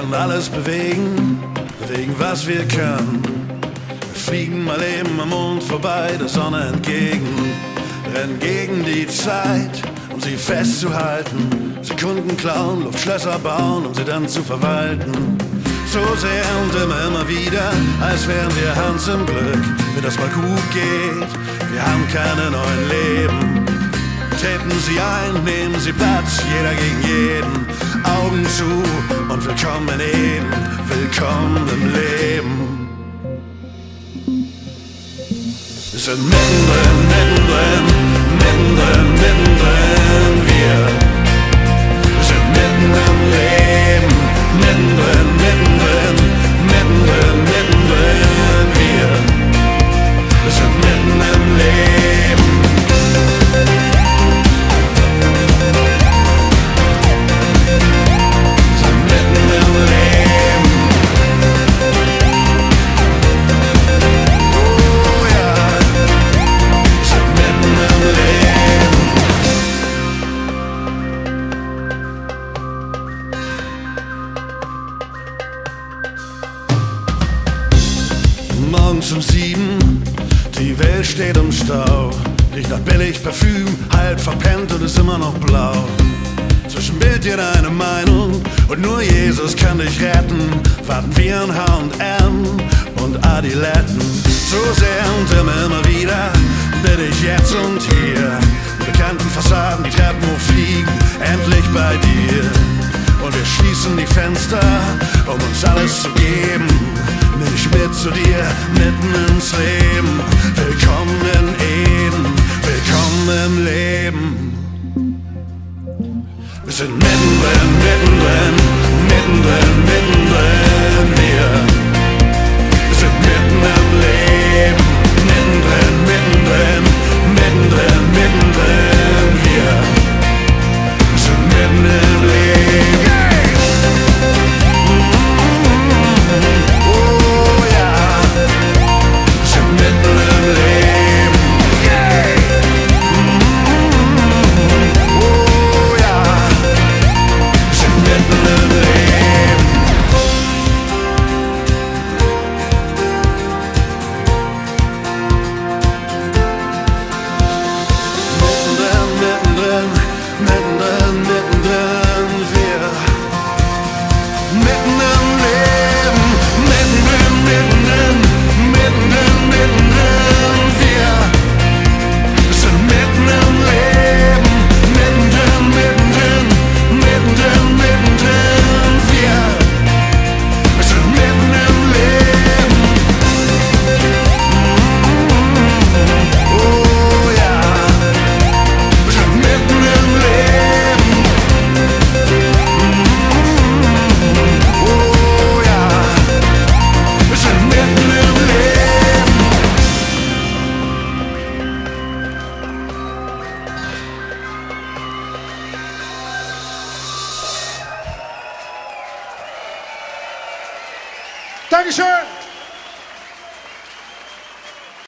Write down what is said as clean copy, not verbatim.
werden alles bewegen, bewegen, was wir können. Wir fliegen mal eben am Mond vorbei, der Sonne entgegen, rennen gegen die Zeit, um sie festzuhalten. Sekunden klauen, Luftschlösser bauen, um sie dann zu verwalten. So sehr und immer wieder, als wären wir Hans im Glück, wenn das mal gut geht. Wir haben keine neuen Leben. Treten Sie ein, nehmen Sie Platz, jeder gegen jeden. Augen zu und willkommen in Eden, willkommen im Leben. Wir sind mittendrin, mittendrin, mittendrin, mittendrin, wir sind mitten im Leben, mittendrin, mittendrin, mittendrin, mittendrin, wir sind mitten im Leben. Morgens um 7, die Welt steht im Stau. Riecht nach billig Parfüm, halb verpennt und ist immer noch blau. Zwischen Bild jeder eine Meinung und nur Jesus kann dich retten. Warten wir an H&M und Adiletten. So sehr und immer wieder bin ich jetzt und hier. Die bekannten Fassaden, die Treppen hochfliegen, endlich bei dir. Und wir schließen die Fenster, um uns alles zu geben. Nimm mich mit zu dir, mitten ins Leben. Willkommen in Eden, willkommen im Leben. Wir sind mittendrin, mittendrin, mittendrin, mittendrin, wir sind mitten im Leben. Mittendrin, mittendrin, mittendrin, mittendrin, wir sind mitten im Leben. Dankeschön!